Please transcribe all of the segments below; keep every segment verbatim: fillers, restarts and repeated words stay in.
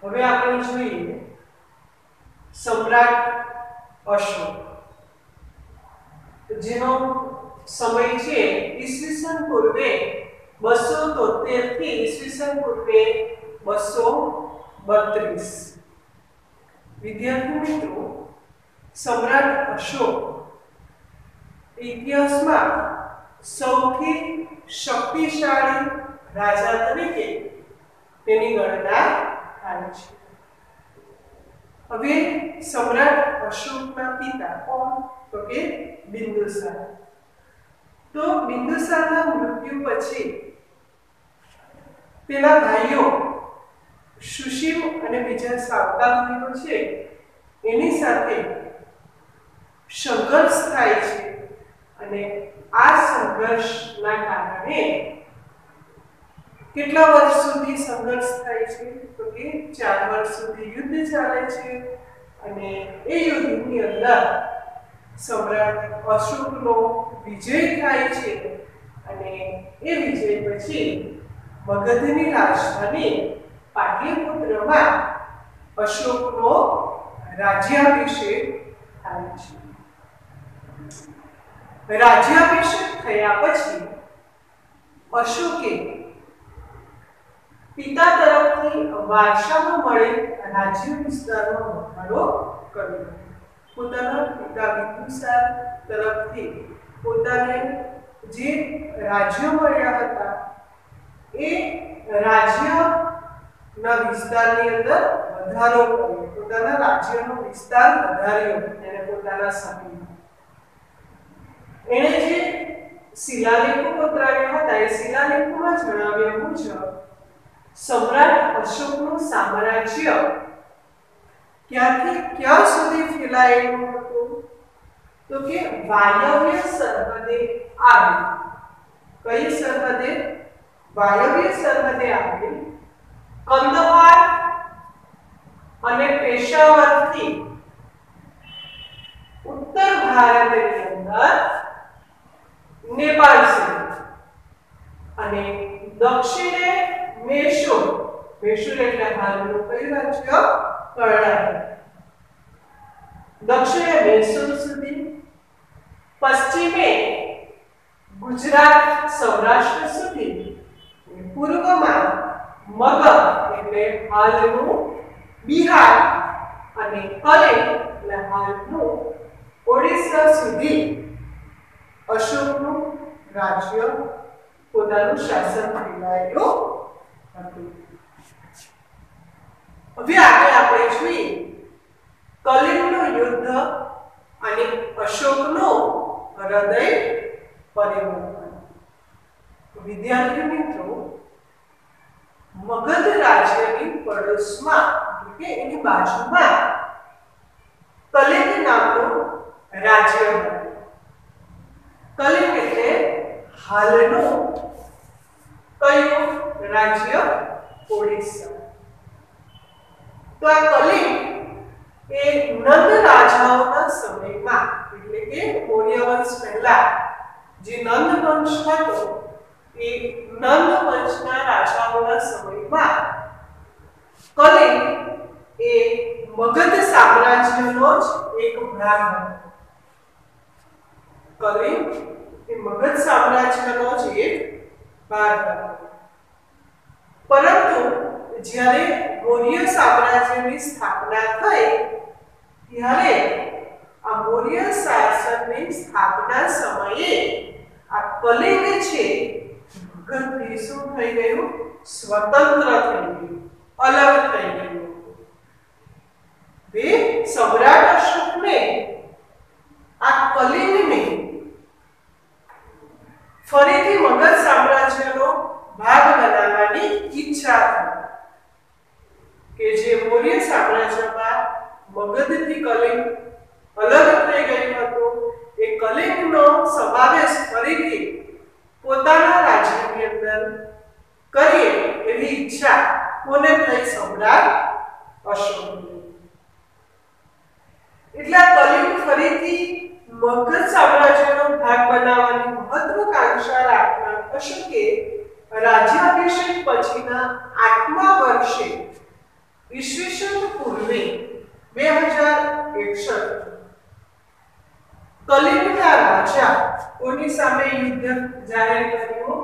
હવે આપણે જોઈએ સમ્રાટ અશોક, જેનો સમય છે ઈસવીસન પૂર્વે બસો તોતેર થી ઈસવીસન પૂર્વે બસો બત્રીસ. વિદ્યાર્થી મિત્રો, સમ્રાટ અશોક ઇતિહાસમાં સૌથી શક્તિશાળી રાજા તરીકે તેની ગણના થાય છે. હવે સમ્રાટ અશોકના પિતા કોણ? તો કે બિંદુસાર. તો બિંદુસારના મૃત્યુ પછી તેના ભાઈઓ સુશીલ અને બીજા સાવતા ભાઈઓ છે એની સાથે સંઘર્ષ થાય છે અને આ સંઘર્ષના કારણે કેટલા વર્ષ સુધી સંઘર્ષ થાય છે? તો કે ચાર વર્ષ સુધી યુદ્ધ ચાલે છે અને એ યુદ્ધની અંદર સમ્રાટ અશોકનો વિજય થાય છે અને એ વિજય પછી મગધની રાજધાની પાટલીપુત્રમાં અશોકનો રાજ્યાભિષેક થાય છે. રાજ્યાભિષેક થયા પછી અશોકે પિતા તરફથી વારસામાં મળેલ રાજ્ય વિસ્તારનો વધારો કર્યો. પોતાના પિતા બિંદુસાર તરફથી પોતાને જે રાજ્યો મળ્યા હતા એ રાજ્યના વિસ્તારની અંદર વધારો કર્યો. પોતાના રાજ્યનો વિસ્તાર વધાર્યો એને પોતાના સમયમાં. એણે જે શિલાલેખો કોતરાવ્યા હતા એ શિલાલેખોમાં જણાવ્યા મુજબ સમ્રાટ અશોકનું સામ્રાજ્ય ક્યાંથી ક્યાં સુધી ફેલાયેલું હતું? તો કે વાયવ્ય સરહદે આવેલ. કઈ સરહદે? વાયવ્ય સરહદે આવેલ કંદહાર અને પેશાવરથી ઉત્તર ભારતની અંદર નેપાળ સુધી અને દક્ષિણે મૈસૂર, મૈસૂર એટલે હાલનું કયું રાજ્ય? કર્ણાટક. દક્ષિણે મૈસૂર સુધી, પશ્ચિમે ગુજરાત સૌરાષ્ટ્ર સુધી, પૂર્વમાં મગધ એટલે હાલનું બિહાર અને કલેજ એટલે હાલનું ઓડિશા સુધી અશોકનું રાજ્ય પોતાનું શાસન ફેલાયેલું હતું. હવે આગળ આપણે જોઈએ કલિંગનું યુદ્ધ અને અશોકનું હૃદય પરિવર્તન. વિદ્યાર્થી મિત્રો, મગધ રાજ્યની પડોશમાં એટલે એની બાજુમાં કલિંગ નામનું રાજ્ય હતું. કલિંગ એટલે હાલનું કયું રાજ્ય? ઓડિશા. તો આ કલિંગ એ નંદ રાજાઓના સમયમાં એટલે કે મૌર્ય વંશ પહેલા જે નંદ વંશ હતો એ નંદ વંશના રાજાઓના સમયમાં કલિંગ એ મગધ સામ્રાજ્યનો જ એક ભાગ હતો. કલિંગ એ મગધ સામ્રાજ્યનો જ એક ભાગ હતો. પરંતુ જ્યારે મૌર્ય સામ્રાજ્યની સ્થાપના થઈ ત્યારે આ મૌર્ય શાસનની સ્થાપના સમયે આ કલિંગ છે મગધથી શું થઈ ગયું? સ્વતંત્ર થઈ ગયું, અલગ થઈ ગયું. બે સમ્રાટ અશોકને આ કલિંગને ફરીથી મગધ સામ્રાજ્યનો ભાગ બનાવવાની ઈચ્છા થઈ કે જે મૌર્ય સામ્રાજ્યમાં મગધથી કલિંગ અલગ થઈ ગયું હતું એ કલિંગનો સમાવેશ ફરીથી પોતાના રાજ્યની અંદર કરીએ એવી ઈચ્છા કોને થઈ? સમ્રાટ અશોકની. એટલે આ કલિંગ ફરીથી મગધ સામ્રાજ્યનો ભાગ બનાવવાની મહત્વાકાંક્ષા રાખનાર અશોકે રાજ્યાભિષેક પછીના આઠમા વર્ષે ઈસવીસન પૂર્વે બે હજાર એકસઠ કલિંગના રાજા કોની સામે યુદ્ધ જાહેર કર્યું?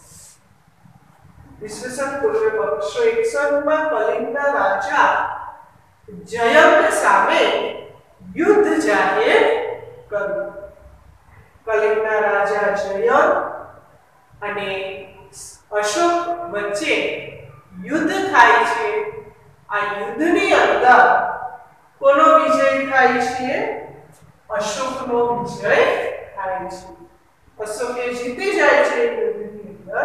ઈસવીસન પૂર્વે બસો એકસઠ માં કલિંગના રાજા જયંત સામે યુદ્ધ જાહેર કર્યું. કલિંગના રાજા જયંત અને અશોક વચ્ચે યુદ્ધ થાય છે. આ યુદ્ધની અંદર કોનો વિજય થાય છે? અશોકનો વિજય થાય છે. અશોકે જીતી જાય છે યુદ્ધની અંદર.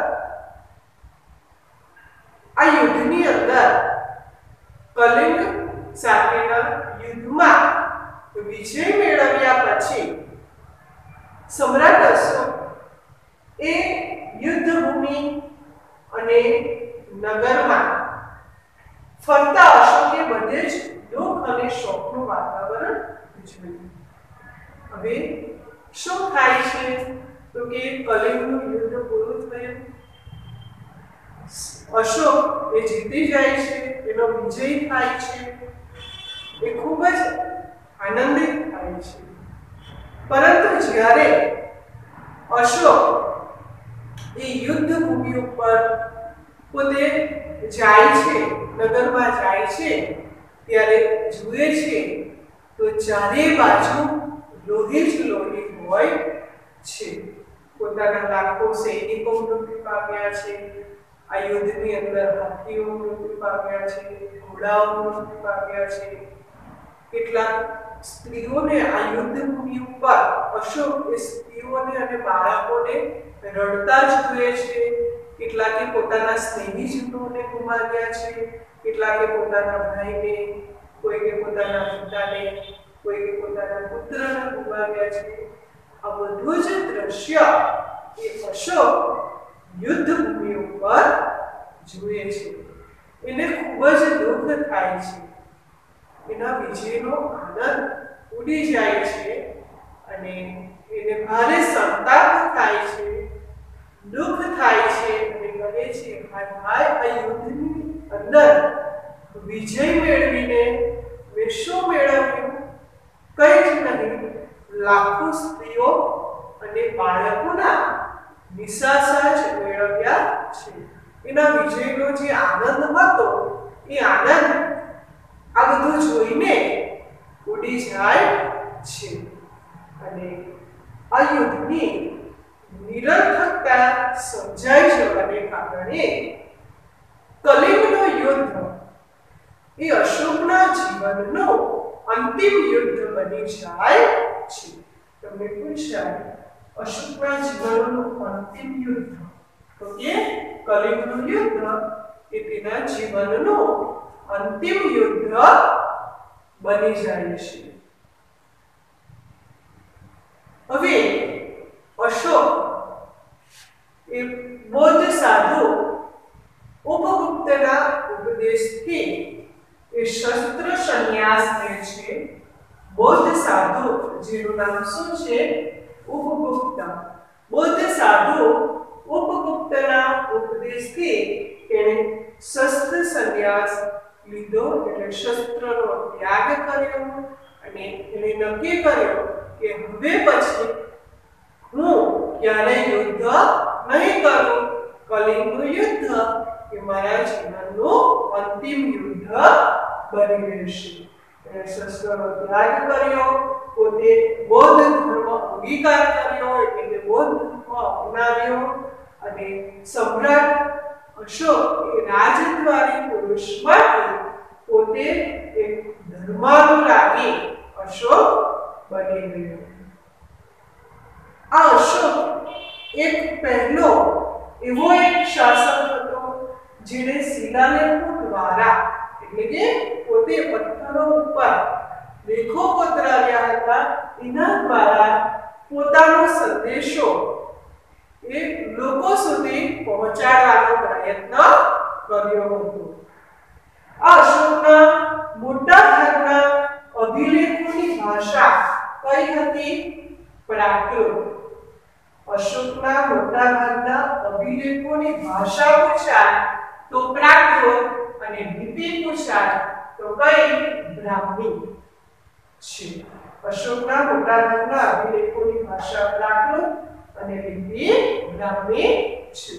આ યુદ્ધની અંદર કલિંગ સાથેના યુદ્ધમાં વિજય મેળવ્યા પછી સમ્રાટ અશોક એ યુદ્ધ ભૂમિ અને નગરમાં ફરતા અશોકે બધે જ દુઃખ અને શોકનું વાતાવરણ જોયું. હવે શું થાય છે તો કે કલિંગનું યુદ્ધ પૂરું થયું. અશોક એ જીતી જાય છે, એનો વિજય થાય છે, એ ખૂબ જ આનંદિત થાય છે. પરંતુ જ્યારે અશોક એ યુદ્ધ ભૂમિ ઉપર પોતે જાય છે, નગરમાં જાય છે, ત્યારે જુએ છે તો ચારે બાજુ લોહી જ લોહી હોય છે. પોતાના લાખો સૈનિકો મૃત્યુ પામ્યા છે. આ યુદ્ધની અંદર હાથીઓ મૃત્યુ પામ્યા છે, ઘોડાઓ મૃત્યુ પામ્યા છે. કેટલાક સ્ત્રીઓને આ યુદ્ધ ભૂમિ ઉપર અશોક એ સ્ત્રીઓને અને બાળકોને રડતા જુએ છે. કેટલાકે પોતાના સ્નેહીજનોને ગુમાવ્યા છે, કેટલાકે પોતાના ભાઈને, કોઈને પોતાના પિતાને, કોઈને પોતાના પુત્રને ગુમાવ્યા છે. આ બધું જ દ્રશ્ય એ અશોક યુદ્ધ ભૂમિ ઉપર જુએ છે. એને ખૂબ જ દુઃખ થાય છે. એના વિજયનો આનંદ ઉડી જાય છે અને એને ભારે સંતાપ થાય છે, દુઃખ થાય છે અને કહે છે હાય હાય, આ યુદ્ધની અંદર વિજય મેળવીને મેં શું મેળવ્યું? કંઈ જ નહીં. લાખો સ્ત્રીઓ અને બાળકોના નિશાસા જ મેળવ્યા છે. એના વિજયનો જે આનંદ હતો એ આનંદ આ બધું જોઈને ઉડી જાય છે. અને આ યુદ્ધની નિરર્થકતા સમજાઈ જવાને કારણે કલિંગનો યુદ્ધ એ અશોકના જીવનનો અંતિમ યુદ્ધ બની જાય છે. તમને પૂછાય અશોકના જીવનનું અંતિમ યુદ્ધ તો કે કલિંગનું યુદ્ધ એ તેના જીવનનું અંતિમ યુદ્ધ બની જાય છે. હવે અશોક એ બૌદ્ધ સાધુ ઉપગુપ્તના ઉપદેશથી એ શસ્ત્ર સંન્યાસ લે છે. બૌદ્ધ સાધુ જેનું નામ શું છે? ઉપગુપ્ત. બૌદ્ધ સાધુ ઉપગુપ્તના ઉપદેશથી એણે શસ્ત્ર સંન્યાસ લીધો, એટલે શસ્ત્રનો ત્યાગ કર્યો અને એણે નક્કી કર્યો કે હવે પછી હું ક્યારેય યુદ્ધ નહીં કરું. કલિંગનું યુદ્ધ એ મારા જીવનનું અંતિમ યુદ્ધ બની રહેશે. એણે શસ્ત્રનો ત્યાગ કર્યો, પોતે બૌદ્ધ ધર્મ અંગીકાર કર્યો, એટલે બૌદ્ધ ધર્મ અપનાવ્યો અને સમ્રાટ અશોક એ રાજદ્વારી પુરુષમાંથી પોતે એક ધર્માનુરાગી અશોક બની ગયો. આ અશોક એક પહેલો એવો એક શાસક હતો જેણે શિલાલેખો દ્વારા, એટલે કે પોતે પથ્થરો ઉપર લેખો કોતરાવ્યા હતા, એના દ્વારા પોતાનો સંદેશો એ લોકો સુધી પહોંચાડવાનો પ્રયત્ન કર્યો હતો. આ અશોકના મોટા ભાગના અભિલેખોની ભાષા કઈ હતી? પ્રાકૃત. અશોકના મોટા ભાગના અભિલેખોની ભાષા પૂછાય તો પ્રાકૃત અને લિપિ પૂછાય તો કઈ બ્રાહ્મી છે. અશોકના મોટા ભાગના અભિલેખોની ભાષા પ્રાકૃત અને લિપિ બ્રાહ્મી છે.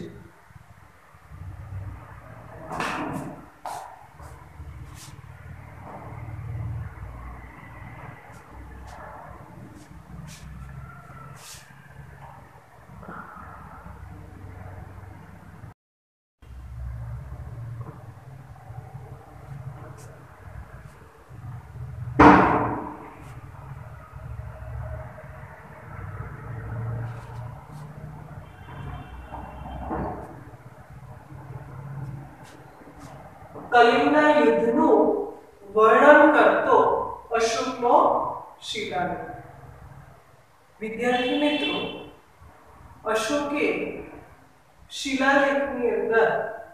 કલિંગના યુદ્ધનું વર્ણન કરતો અશોકનો શિલાલેખ. વિદ્યાર્થી મિત્રો, અશોકે શિલાલેખની અંદર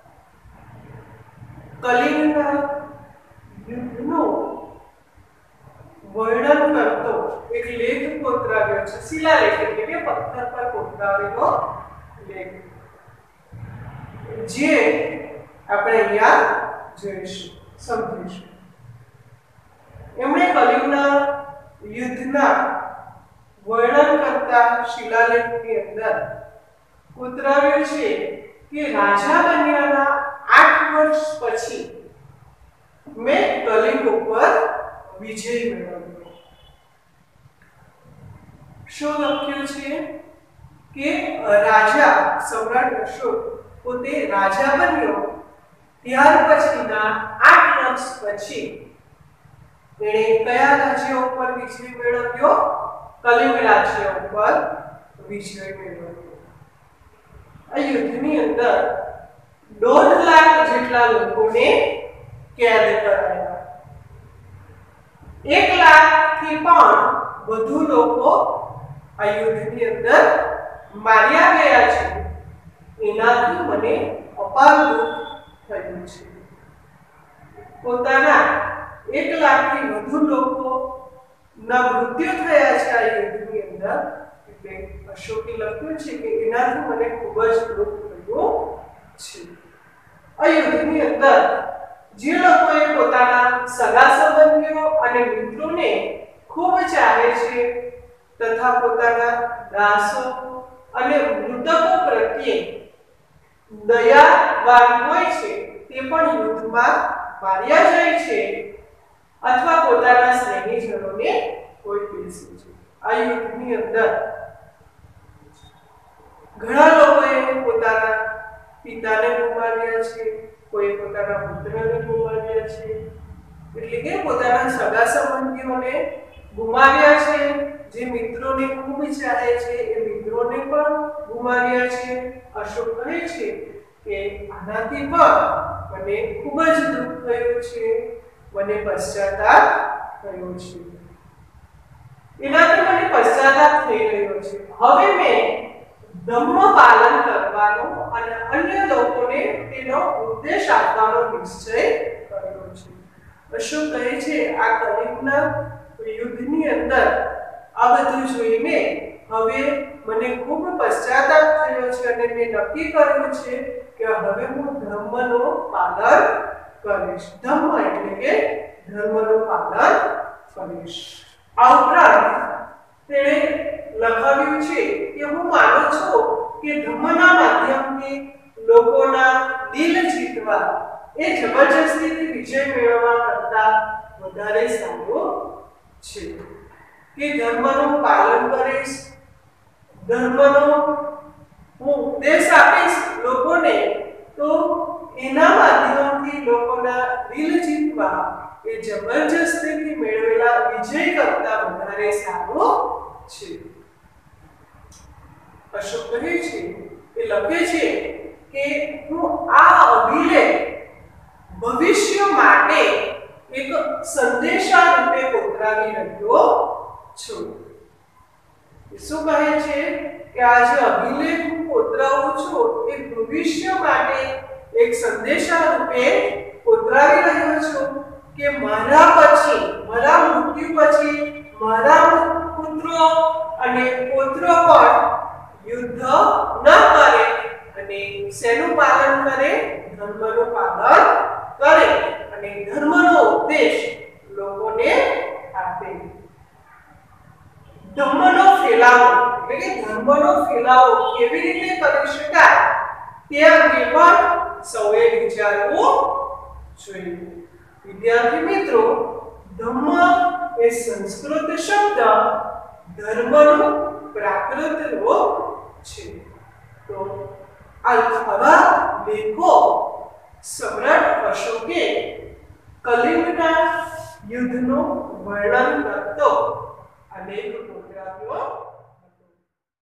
કલિંગના યુદ્ધનું વર્ણન કરતો એક લેખ કોતરાવ્યો છે. શિલાલેખ એટલે કે પથ્થર પર કોતરાવેલો લેખ, જે આપણે અહીંયા જોઈશું, સમજીશું. એમણે કલિંગના યુદ્ધના વર્ણન કરતા શિલાલેખની અંદર કોતરાવ્યું છે કે રાજા બન્યાના આઠ વર્ષ પછી મેં કલિંગ ઉપર વિજય મેળવ્યો. શું લખ્યું છે કે રાજા સમ્રાટ અશોક પોતે રાજા બન્યો ત્યાર પછીના આઠ વર્ષ પછી એણે કયા રાજ્ય ઉપર વિજય મેળવ્યો? કલિંગ રાજ્ય ઉપર વિજય મેળવ્યો. આ યુદ્ધની અંદર દોઢ લાખ જેટલા લોકોને કેદ કરાયા. એક લાખ થી પણ વધુ લોકો આ યુદ્ધની અંદર માર્યા ગયા છે. એનાથી મને અપાર દુઃખ થયું છે. પોતાના એક લાખથી વધુ લોકો ના મૃત્યુ થયા છે આ યુદ્ધની અંદર. એટલે અશોકે લખ્યું છે કે એનાથી મને ખૂબ જ દુઃખ થયું છે. આ યુદ્ધની અંદર જે લોકોએ પોતાના સગા સંબંધીઓ અને મિત્રોને ખૂબ ચાહે છે તથા પોતાના દાસો અને મૃતકો પ્રત્યે દયાવાન હોય છે તે પણ યુદ્ધમાં માર્યા જાય છે અથવા પોતાના સ્નેહીજનોને કોઈ બેસે છે. આ યુદ્ધની અંદર ઘણા લોકોએ પોતાના પિતાને ગુમાવ્યા છે, કોઈ પોતાના પુત્રને ગુમાવ્યા છે, એટલે કે પોતાના સગા સંબંધીઓને ગુમાવ્યા છે. જે મિત્રોને ખૂબ ચાહે છે એ મિત્રોને પણ ગુમાવ્યા છે. અશોક કહે છે કે આનાથી પણ મને ખૂબ જ દુઃખ થયું છે, મને પશ્ચાતાપ થયો છે. એનાથી મને પશ્ચાતાપ થઈ રહ્યો છે. હવે મેં ધર્મ પાલન કરવાનો અને અન્ય લોકોને તેનો ઉપદેશ આપવાનો નિશ્ચય કર્યો છે. અશોક કહે છે આ કલિંગના યુદ્ધની અંદર આ બધું જોઈને હવે મને ખૂબ પશ્ચાતાપ થયો છે અને મેં નક્કી કર્યું છે કે હવે હું ધર્મનો પાલન કરીશ. ધર્મ એટલે કે ધર્મનું પાલન કરીશ. આ ઉપરાંત તેણે લખાવ્યું છે કે હું માનું છું કે ધર્મના માધ્યમથી લોકોના દિલ જીતવા એ જબરજસ્તીથી વિજય મેળવવા કરતાં વધારે સારું છે. કે ધર્મનું પાલન કરીશ, ધર્મનો હું ઉપદેશ આપીશ લોકોને, તો એના માધ્યમથી લોકોના દિલ જીતવા એ જબરજસ્તીથી મેળવેલા વિજય કરતા વધારે સારું છે. અશોક કહે છે એ લખે છે કે હું આ અભિલેખ ભવિષ્ય માટે એક સંદેશા રૂપે કોતરાવી રહ્યો છું. શું કહે છે કે આ જે અભિલેખ હું કોતરાવું છું એ ભવિષ્ય માટે એક સંદેશા રૂપે કોતરાવી રહ્યો છું કે મારા પછી, મારા મૃત્યુ પછી મારા પુત્રો અને પૌત્રો પણ યુદ્ધ ન કરે અને શેનું પાલન કરે? ધર્મનું પાલન કરે અને ધર્મનો ઉપદેશ લોકોને આપે. ધર્મનો ફેલાવો એટલે કે ધર્મનો ફેલાવો કેવી રીતે કરી શકાય તે અંગે પણ સૌએ વિચારવું જોઈએ. વિદ્યાર્થી મિત્રો, ધમ્મ એ સંસ્કૃત શબ્દ ધર્મનો પ્રાકૃત રૂપ છે. તો આવા લેખો સમ્રાટ અશોકે કલિંગના યુદ્ધનું વર્ણન કરતો આ લેખ મોકલાવ્યો